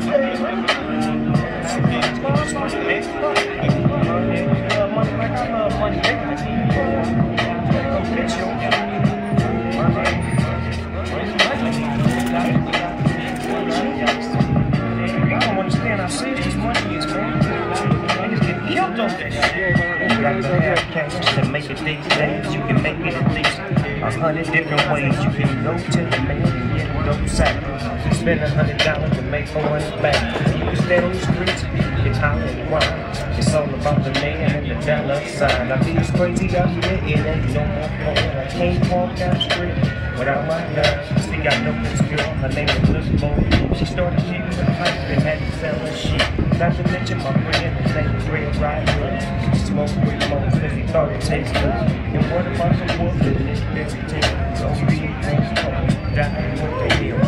Money like I love money, baby. Go get you. I don't understand how serious money is, man. Niggas get killed on this shit. You got to have cash to make it these days. You can make it at least 100 different ways. You can go to the man and get no sack. Spend $100 to make 400 back. You can stand on the streets, it's holler and wine. It's all about the man and the dollar sign. I mean, it's crazy out here, it ain't no more fun. I can't walk down the street without my gun. Still got no this girl, her name is Little Boy. She started shooting with a pipe and had to sell her shit. Not to mention my friend, his name is Red Riding. He smoked with most because he thought it tastes good. And what about the wolf in this very tale? Don't be a die what they hear.